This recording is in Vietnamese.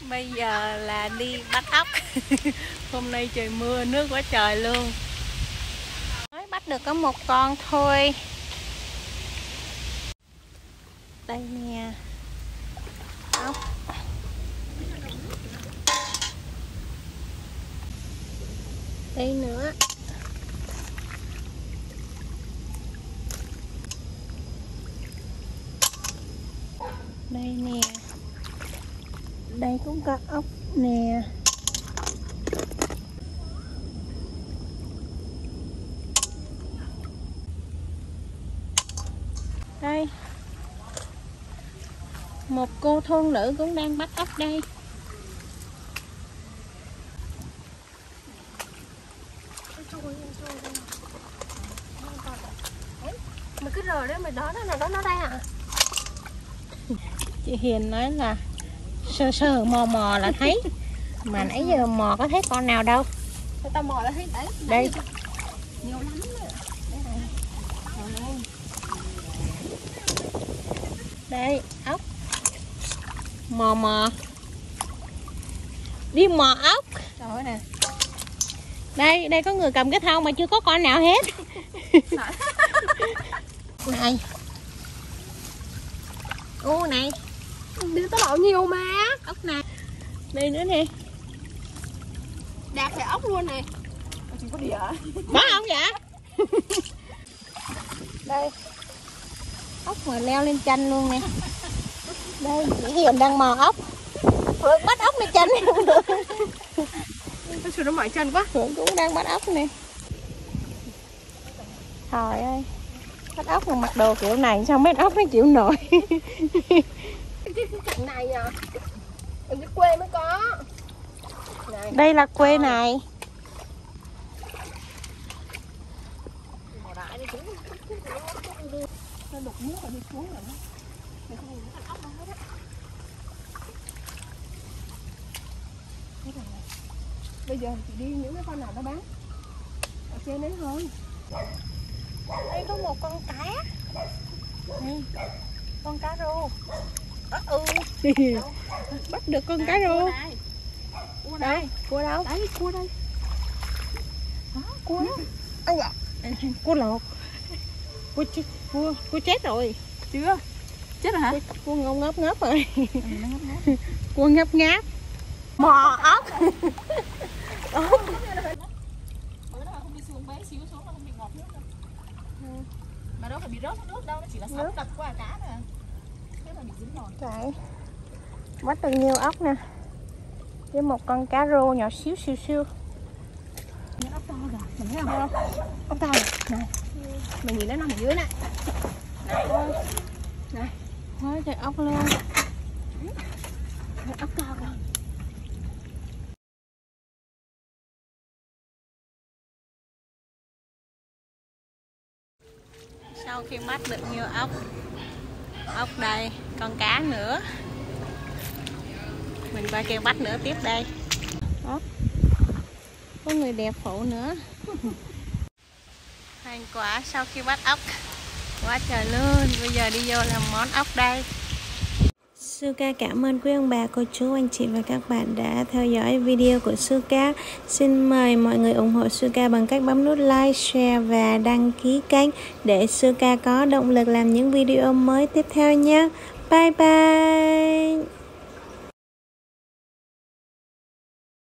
Bây giờ là đi bắt ốc. Hôm nay trời mưa, nước quá trời luôn. Mới bắt được có một con thôi. Đây nè, ốc. Đây nữa. Đây nè. Đây cũng có ốc nè. Đây. Một cô thôn nữ cũng đang bắt ốc đây. Mày cứ rờ đấy, mày đó nó đây à? Chị Hiền nói là sơ sơ mò mò là thấy. Mà nãy giờ mò có thấy con nào đâu. Tao mò là thấy đấy. Đây. Nhiều lắm rồi. Đây, ốc. Mò mò. Đi mò ốc. Trời ơi nè. Đây có người cầm cái thau mà chưa có con nào hết. Này. Ô này. Đi tao bảo nhiều mà. Ốc này. Đây nữa nè. Đạt phải ốc luôn này. Chỉ có đĩa. Có không vậy? Đây. Ốc mà leo lên chân luôn nè. Đây, chị Hiền đang mò ốc. Phượng bắt ốc lên chân không được. Tao sợ nó mỏi chân quá. Phượng cũng đang bắt ốc nè. Trời ơi. Bắt ốc mà mặc đồ kiểu này sao mấy ốc nó chịu nổi. Cái cảnh này à. Ở dưới quê mới có. Này. Đây là quê này. Nó đục nước và đi xuống rồi đó. Mày không nhìn thấy con ốc đâu hết á. Bây giờ chị đi những cái con nào nó bán ở trên đấy thôi. Đây có một con cá. Đây. Con cá rô. Bắt được con cá rô. Cua đây. Cua đâu? Đấy, cua đây. Đó, cua đó. Ây da. Cua lột. Cua chết rồi. Chưa? Chết rồi hả? Cua ngốc ngốc rồi. Cua ngáp ngáp. Mò ốc. Mà đâu phải bị rớt nước đâu, nó chỉ là sóng đập qua cá thôi à. Thế mà bị dính rồi. Đấy. Bắt được nhiều ốc nè. Với một con cá rô nhỏ xíu siêu siêu. Những ốc to rồi, mình thấy không? Ốc to rồi. Này. Mình nhìn nó nằm ở dưới này. Này. Này. Mới trời ốc luôn. Ốc to rồi. Sau khi bắt được nhiều ốc đây, con cá nữa. Mình qua kia bắt nữa tiếp đây. Đó. Có người đẹp phụ nữa. Thành quả sau khi bắt ốc quá trời luôn. Bây giờ đi vô làm món ốc đây. Suka cảm ơn quý ông bà, cô chú, anh chị và các bạn đã theo dõi video của Suka. Xin mời mọi người ủng hộ Suka bằng cách bấm nút like, share và đăng ký kênh để Suka có động lực làm những video mới tiếp theo nhé. Bye bye!